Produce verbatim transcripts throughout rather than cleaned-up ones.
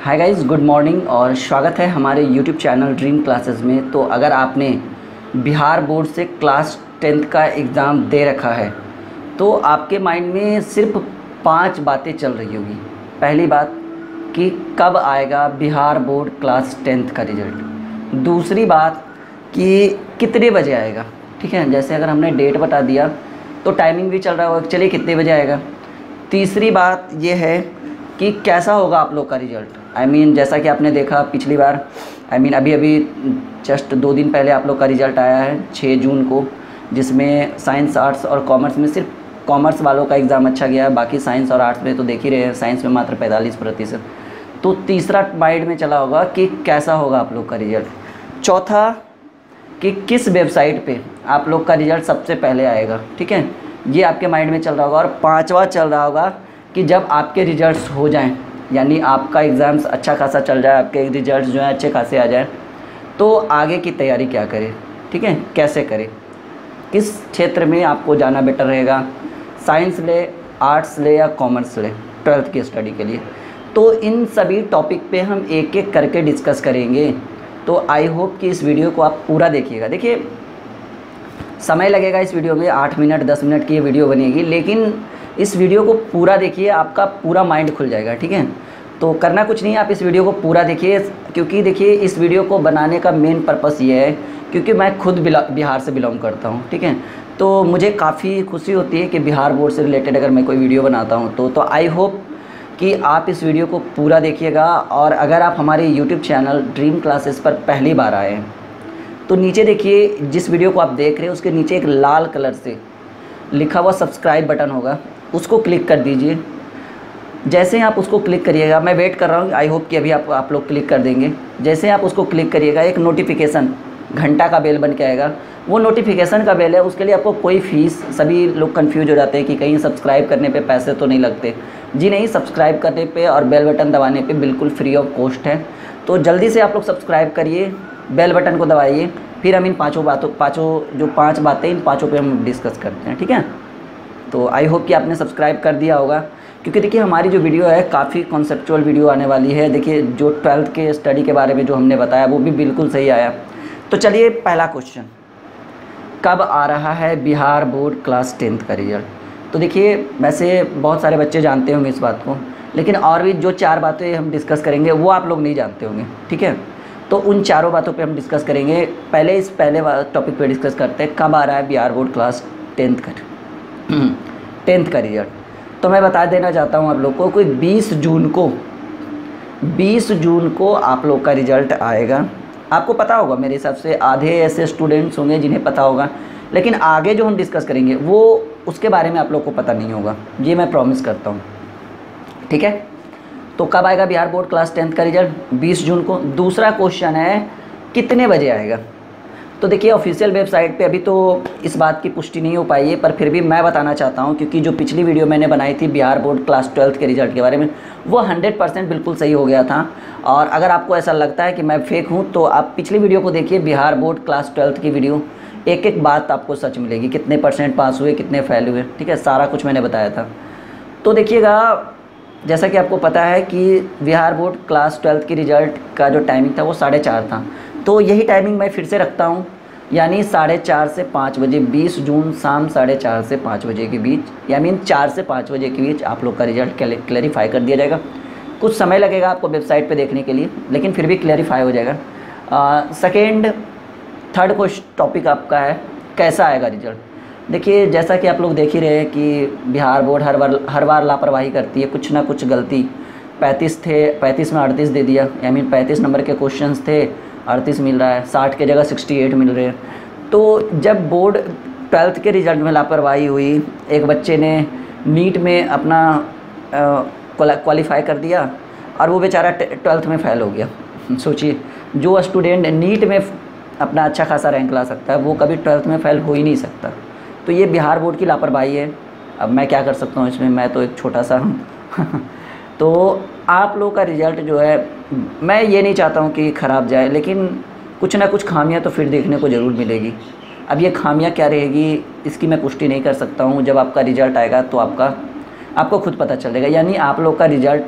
Hi guys, good morning और स्वागत है हमारे यूट्यूब चैनल ड्रीम क्लासेस में। तो अगर आपने बिहार बोर्ड से क्लास टेंथ का एग्ज़ाम दे रखा है तो आपके माइंड में सिर्फ पांच बातें चल रही होगी। पहली बात कि कब आएगा बिहार बोर्ड क्लास टेंथ का रिज़ल्ट। दूसरी बात कि कितने बजे आएगा। ठीक है, जैसे अगर हमने डेट बता दिया तो टाइमिंग भी चल रहा होगा, चलिए कितने बजे आएगा। तीसरी बात ये है कि कैसा होगा आप लोग का रिज़ल्ट। आई मीन जैसा कि आपने देखा पिछली बार, आई मीन अभी अभी जस्ट दो दिन पहले आप लोग का रिज़ल्ट आया है छः जून को, जिसमें साइंस आर्ट्स और कॉमर्स में सिर्फ कॉमर्स वालों का एग्ज़ाम अच्छा गया है, बाकी साइंस और आर्ट्स में तो देख ही रहे हैं, साइंस में मात्र पैंतालीस प्रतिशत। तो तीसरा माइंड में चला होगा कि कैसा होगा आप लोग का रिज़ल्ट। चौथा कि किस वेबसाइट पे आप लोग का रिज़ल्ट सबसे पहले आएगा। ठीक है, ये आपके माइंड में चल रहा होगा। और पांचवा चल रहा होगा कि जब आपके रिज़ल्ट्स हो जाएं, यानी आपका एग्ज़ाम्स अच्छा खासा चल जाए, आपके रिज़ल्ट्स जो हैं अच्छे खासे आ जाएं, तो आगे की तैयारी क्या करें। ठीक है, कैसे करें, किस क्षेत्र में आपको जाना बेटर रहेगा, साइंस ले, आर्ट्स ले या कॉमर्स ले ट्वेल्थ की स्टडी के लिए। तो इन सभी टॉपिक पे हम एक एक करके डिस्कस करेंगे। तो आई होप कि इस वीडियो को आप पूरा देखिएगा। देखिए समय लगेगा इस वीडियो में, आठ मिनट दस मिनट की ये वीडियो बनेगी, लेकिन इस वीडियो को पूरा देखिए, आपका पूरा माइंड खुल जाएगा। ठीक है, तो करना कुछ नहीं है, आप इस वीडियो को पूरा देखिए, क्योंकि देखिए इस वीडियो को बनाने का मेन पर्पस ये है क्योंकि मैं खुद बिहार से बिलोंग करता हूँ। ठीक है, तो मुझे काफ़ी खुशी होती है कि बिहार बोर्ड से रिलेटेड अगर मैं कोई वीडियो बनाता हूँ तो तो आई होप कि आप इस वीडियो को पूरा देखिएगा। और अगर आप हमारे यूट्यूब चैनल ड्रीम क्लासेस पर पहली बार आए हैं तो नीचे देखिए, जिस वीडियो को आप देख रहे हैं उसके नीचे एक लाल कलर से लिखा हुआ सब्सक्राइब बटन होगा, उसको क्लिक कर दीजिए। जैसे ही आप उसको क्लिक करिएगा, मैं वेट कर रहा हूँ, आई होप कि अभी आप आप लोग क्लिक कर देंगे। जैसे ही आप उसको क्लिक करिएगा, एक नोटिफिकेशन घंटा का बेल बन के आएगा। वो नोटिफिकेशन का बेल है, उसके लिए आपको कोई फ़ीस, सभी लोग कंफ्यूज हो जाते हैं कि कहीं सब्सक्राइब करने पे पैसे तो नहीं लगते। जी नहीं, सब्सक्राइब करने पे और बेल बटन दबाने पे बिल्कुल फ्री ऑफ कॉस्ट है। तो जल्दी से आप लोग सब्सक्राइब करिए, बेल बटन को दबाइए, फिर हम इन पाँचों बातों पाँचों जो पाँच बातें इन पाँचों पे हम डिस्कस करते हैं। ठीक है, तो आई होप कि आपने सब्सक्राइब कर दिया होगा, क्योंकि देखिए हमारी जो वीडियो है काफ़ी कॉन्सेप्चुअल वीडियो आने वाली है। देखिए जो ट्वेल्थ के स्टडी के बारे में जो हमने बताया वो भी बिल्कुल सही आया। तो चलिए पहला क्वेश्चन, कब आ रहा है बिहार बोर्ड क्लास टेंथ का रिजल्ट। तो देखिए वैसे बहुत सारे बच्चे जानते होंगे इस बात को, लेकिन और भी जो चार बातें हम डिस्कस करेंगे वो आप लोग नहीं जानते होंगे। ठीक है, तो उन चारों बातों पे हम डिस्कस करेंगे। पहले इस पहले टॉपिक पे डिस्कस करते हैं, कब आ रहा है बिहार बोर्ड क्लास टेंथ का टेंथ का रिजल्ट। तो मैं बता देना चाहता हूँ आप लोग को, कोई बीस जून को बीस जून को आप लोग का रिज़ल्ट आएगा। आपको पता होगा, मेरे हिसाब से आधे ऐसे स्टूडेंट्स होंगे जिन्हें पता होगा, लेकिन आगे जो हम डिस्कस करेंगे वो उसके बारे में आप लोग को पता नहीं होगा, ये मैं प्रॉमिस करता हूँ। ठीक है, तो कब आएगा बिहार बोर्ड क्लास टेंथ का रिज़ल्ट? बीस जून को। दूसरा क्वेश्चन है, कितने बजे आएगा। तो देखिए ऑफिशियल वेबसाइट पे अभी तो इस बात की पुष्टि नहीं हो पाई है, पर फिर भी मैं बताना चाहता हूँ, क्योंकि जो पिछली वीडियो मैंने बनाई थी बिहार बोर्ड क्लास ट्वेल्थ के रिज़ल्ट के बारे में, वो हंड्रेड परसेंट बिल्कुल सही हो गया था। और अगर आपको ऐसा लगता है कि मैं फेक हूँ तो आप पिछली वीडियो को देखिए, बिहार बोर्ड क्लास ट्वेल्थ की वीडियो, एक एक बात आपको सच मिलेगी, कितने परसेंट पास हुए, कितने फेल हुए। ठीक है, सारा कुछ मैंने बताया था। तो देखिएगा, जैसा कि आपको पता है कि बिहार बोर्ड क्लास ट्वेल्थ की रिज़ल्ट का जो टाइमिंग था वो साढ़े चार था, तो यही टाइमिंग मैं फिर से रखता हूँ, यानी साढ़े चार से पाँच बजे, बीस जून शाम साढ़े चार से पाँच बजे के बीच, या मीन चार से पाँच बजे के बीच आप लोग का रिज़ल्ट क्लैरिफाई कर दिया जाएगा। कुछ समय लगेगा आपको वेबसाइट पे देखने के लिए, लेकिन फिर भी क्लैरिफाई हो जाएगा। सेकेंड थर्ड क्वेश्चन टॉपिक आपका है, कैसा आएगा रिज़ल्ट। देखिए जैसा कि आप लोग देख ही रहे हैं कि बिहार बोर्ड हर बार हर बार लापरवाही करती है, कुछ ना कुछ गलती। पैंतीस थे, पैंतीस में अड़तीस दे दिया, आई मीन पैंतीस नंबर के क्वेश्चंस थे, अड़तीस मिल रहा है, साठ के जगह अड़सठ मिल रहे हैं। तो जब बोर्ड ट्वेल्थ के रिज़ल्ट में लापरवाही हुई, एक बच्चे ने नीट में अपना क्वालिफाई कर दिया और वो बेचारा ट्वेल्थ में फ़ेल हो गया। सोचिए, जो स्टूडेंट नीट में अपना अच्छा खासा रैंक ला सकता है वो कभी ट्वेल्थ में फ़ेल हो ही नहीं सकता। तो ये बिहार बोर्ड की लापरवाही है। अब मैं क्या कर सकता हूँ इसमें, मैं तो एक छोटा सा हूँ तो आप लोगों का रिज़ल्ट जो है, मैं ये नहीं चाहता हूँ कि ख़राब जाए, लेकिन कुछ ना कुछ खामियां तो फिर देखने को ज़रूर मिलेगी। अब ये खामियां क्या रहेगी इसकी मैं पुष्टि नहीं कर सकता हूँ। जब आपका रिज़ल्ट आएगा तो आपका आपको खुद पता चलेगा, यानी आप लोग का रिज़ल्ट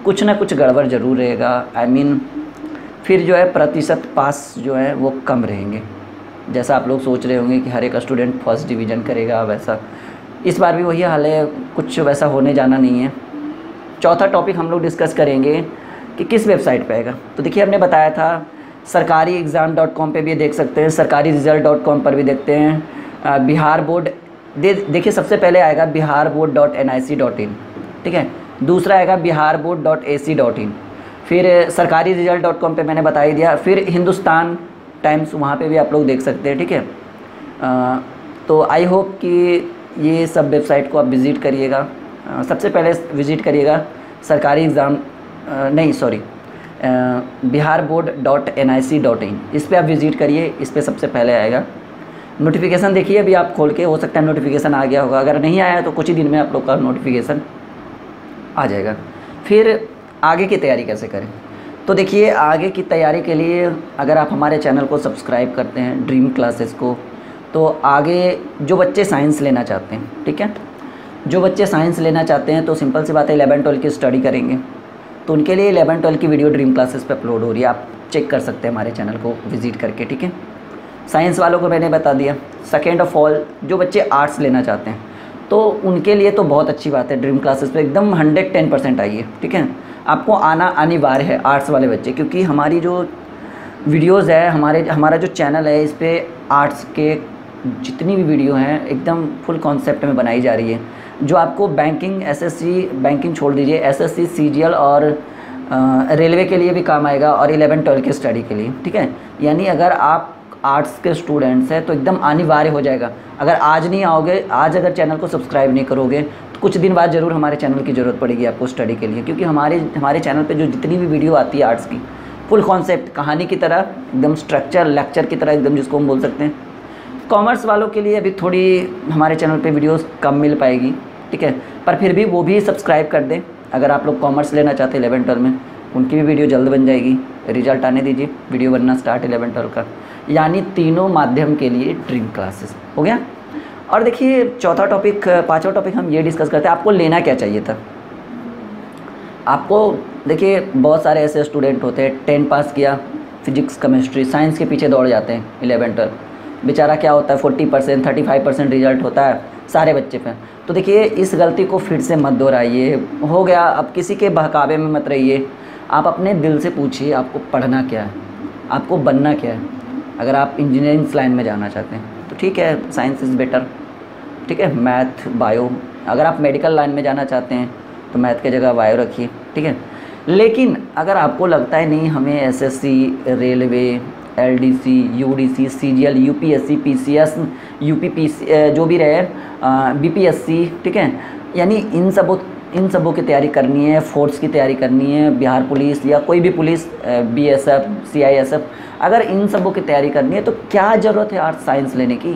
कुछ ना कुछ गड़बड़ ज़रूर रहेगा। आई I मीन mean, फिर जो है प्रतिशत पास जो है वो कम रहेंगे। जैसा आप लोग सोच रहे होंगे कि हर एक स्टूडेंट फर्स्ट डिवीज़न करेगा, वैसा इस बार भी वही हाल है, कुछ वैसा होने जाना नहीं है। चौथा टॉपिक हम लोग डिस्कस करेंगे कि किस वेबसाइट पे आएगा। तो देखिए हमने बताया था सरकारी एग्ज़ाम डॉट कॉम पर भी देख सकते हैं, सरकारी रिज़ल्ट डॉट कॉम पर भी देखते हैं। बिहार बोर्ड दे देखिए सबसे पहले आएगा Bihar board dot N I C dot in, ठीक है। दूसरा आएगा Bihar board dot A C dot in. फिर सरकारी रिजल्ट डॉट कॉम पर मैंने बता ही दिया। फिर हिंदुस्तान टाइम्स, वहाँ पे भी आप लोग देख सकते हैं, ठीक है। आ, तो आई होप कि ये सब वेबसाइट को आप विज़िट करिएगा। सबसे पहले विज़िट करिएगा सरकारी एग्ज़ाम नहीं sorry Bihar board dot N I C dot in, इस पर आप विज़िट करिए। इस पर सबसे पहले आएगा। नोटिफिकेशन देखिए अभी आप खोल के, हो सकता है नोटिफिकेशन आ गया होगा, अगर नहीं आया तो कुछ ही दिन में आप लोग का नोटिफिकेशन आ जाएगा। फिर आगे की तैयारी कैसे करें, तो देखिए आगे की तैयारी के लिए अगर आप हमारे चैनल को सब्सक्राइब करते हैं ड्रीम क्लासेस को, तो आगे जो बच्चे साइंस लेना चाहते हैं, ठीक है, जो बच्चे साइंस लेना चाहते हैं तो सिंपल सी बात है इलेवन ट्वेल्व की स्टडी करेंगे, तो उनके लिए इलेवन ट्वेल्व की वीडियो ड्रीम क्लासेस पे अपलोड हो रही है, आप चेक कर सकते हैं हमारे चैनल को विज़िट करके, ठीक है। साइंस वालों को मैंने बता दिया। सेकेंड ऑफ ऑल जो बच्चे आर्ट्स लेना चाहते हैं तो उनके लिए तो बहुत अच्छी बात है, ड्रीम क्लासेस पे एकदम हंड्रेड टेन परसेंट आइए, ठीक है। आपको आना अनिवार्य है आर्ट्स वाले बच्चे, क्योंकि हमारी जो वीडियोज़ है, हमारे हमारा जो चैनल है, इस पर आर्ट्स के जितनी भी वीडियो हैं एकदम फुल कॉन्सेप्ट में बनाई जा रही है, जो आपको बैंकिंग एसएससी बैंकिंग छोड़ दीजिए एसएससी सीजीएल और रेलवे के लिए भी काम आएगा और इलेवन ट्वेल्व की स्टडी के लिए, ठीक है। यानी अगर आप आर्ट्स के स्टूडेंट्स हैं तो एकदम अनिवार्य हो जाएगा। अगर आज नहीं आओगे, आज अगर चैनल को सब्सक्राइब नहीं करोगे तो कुछ दिन बाद ज़रूर हमारे चैनल की ज़रूरत पड़ेगी आपको स्टडी के लिए, क्योंकि हमारे हमारे चैनल पे जो जितनी भी वीडियो आती है आर्ट्स की, फुल कॉन्सेप्ट कहानी की तरह एकदम स्ट्रक्चर लेक्चर की तरह एकदम, जिसको हम बोल सकते हैं। कॉमर्स वालों के लिए अभी थोड़ी हमारे चैनल पर वीडियोज़ कम मिल पाएगी, ठीक है, पर फिर भी वो भी सब्सक्राइब कर दें। अगर आप लोग कॉमर्स लेना चाहते हैं इलेवन ट्वेल्व में, उनकी भी वीडियो जल्द बन जाएगी। रिजल्ट आने दीजिए, वीडियो बनना स्टार्ट इलेवन ट्वेल्व का, यानी तीनों माध्यम के लिए ड्रीम क्लासेस हो गया। और देखिए चौथा टॉपिक, पांचवा टॉपिक हम ये डिस्कस करते हैं आपको लेना क्या चाहिए था। आपको देखिए बहुत सारे ऐसे स्टूडेंट होते हैं टेन पास किया, फिजिक्स केमिस्ट्री साइंस के पीछे दौड़ जाते हैं इलेवन ट्वेल्व, बेचारा क्या होता है forty percent thirty five percent result होता है सारे बच्चे पे। तो देखिए इस गलती को फिर से मत दोहराइए, हो गया, अब किसी के बहकावे में मत रहिए। आप अपने दिल से पूछिए आपको पढ़ना क्या है, आपको बनना क्या है। अगर आप इंजीनियरिंग लाइन में जाना चाहते हैं तो ठीक है, साइंस इज़ बेटर, ठीक है, मैथ बायो। अगर आप मेडिकल लाइन में जाना चाहते हैं तो मैथ की जगह बायो रखिए, ठीक है। लेकिन अगर आपको लगता है नहीं हमें SSC, railway, LDC, UDC, CGL, UPSC, PCS, UPPC जो भी रहे, बीपीएससी, ठीक है, यानी इन सब इन सबों की तैयारी करनी है, फोर्स की तैयारी करनी है, बिहार पुलिस या कोई भी पुलिस, बीएसएफ, सीआईएसएफ, अगर इन सबों की तैयारी करनी है तो क्या ज़रूरत है आर्ट्स साइंस लेने की।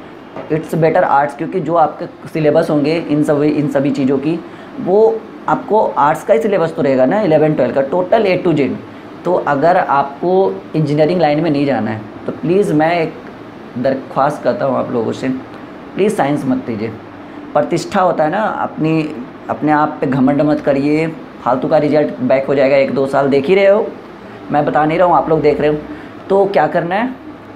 इट्स बेटर आर्ट्स, क्योंकि जो आपके सिलेबस होंगे इन सभी इन सभी चीज़ों की, वो आपको आर्ट्स का ही सिलेबस तो रहेगा ना इलेवन ट्वेल्व का, टोटल ए टू जेड। तो अगर आपको इंजीनियरिंग लाइन में नहीं जाना है तो प्लीज़ मैं एक दरख्वास्त करता हूँ आप लोगों से, प्लीज़ साइंस मत लीजिए। प्रतिष्ठा होता है ना, अपनी अपने आप पे घमंड मत करिए, फालतू का रिजल्ट बैक हो जाएगा। एक दो साल देख ही रहे हो, मैं बता नहीं रहा हूँ, आप लोग देख रहे हो, तो क्या करना है,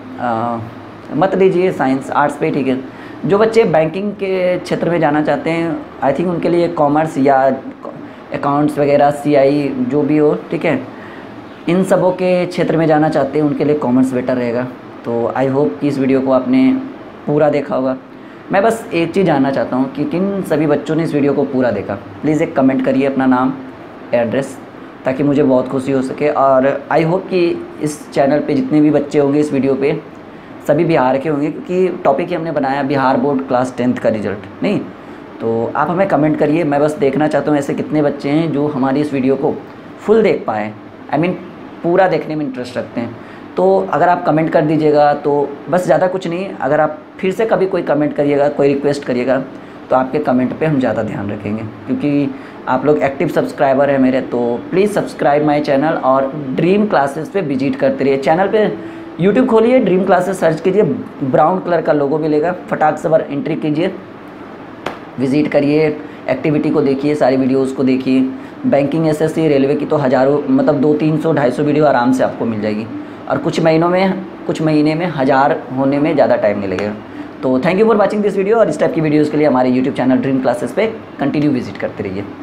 आ, मत लीजिए साइंस, आर्ट्स पे ठीक है। जो बच्चे बैंकिंग के क्षेत्र में जाना चाहते हैं, आई थिंक उनके लिए कॉमर्स या अकाउंट्स वगैरह, सीआई जो भी हो, ठीक है, इन सबों के क्षेत्र में जाना चाहते हैं उनके लिए कॉमर्स बेटर रहेगा। तो आई होप कि इस वीडियो को आपने पूरा देखा होगा। मैं बस एक चीज़ जानना चाहता हूँ कि किन सभी बच्चों ने इस वीडियो को पूरा देखा। प्लीज़ एक कमेंट करिए अपना नाम, एड्रेस, ताकि मुझे बहुत खुशी हो सके। और आई होप कि इस चैनल पे जितने भी बच्चे होंगे इस वीडियो पे सभी बिहार के होंगे, क्योंकि टॉपिक ही हमने बनाया बिहार बोर्ड क्लास टेंथ का रिजल्ट। नहीं तो आप हमें कमेंट करिए, मैं बस देखना चाहता हूँ ऐसे कितने बच्चे हैं जो हमारी इस वीडियो को फुल देख पाएँ, आई मीन पूरा देखने में इंटरेस्ट रखते हैं। तो अगर आप कमेंट कर दीजिएगा तो बस, ज़्यादा कुछ नहीं, अगर आप फिर से कभी कोई कमेंट करिएगा, कोई रिक्वेस्ट करिएगा तो आपके कमेंट पे हम ज़्यादा ध्यान रखेंगे, क्योंकि आप लोग एक्टिव सब्सक्राइबर हैं मेरे। तो प्लीज़ सब्सक्राइब माय चैनल और ड्रीम क्लासेस पे विजिट करते रहिए। चैनल पे यूट्यूब खोलिए, ड्रीम क्लासेस सर्च कीजिए, ब्राउन कलर का लोगो मिलेगा, फटाक से बार एंट्री कीजिए, विज़िट करिए, एक्टिविटी को देखिए, सारी वीडियोज़ को देखिए। बैंकिंग, एसएससी, रेलवे की तो हज़ारों मतलब दो तीन सौ ढाई सौ वीडियो आराम से आपको मिल जाएगी, और कुछ महीनों में कुछ महीने में हज़ार होने में ज़्यादा टाइम नहीं लगेगा। तो thank you for watching this video, और इस टाइप की वीडियोज़ के लिए हमारे यूट्यूब चैनल ड्रीम क्लासेस पे कंटिन्यू विजिट करते रहिए।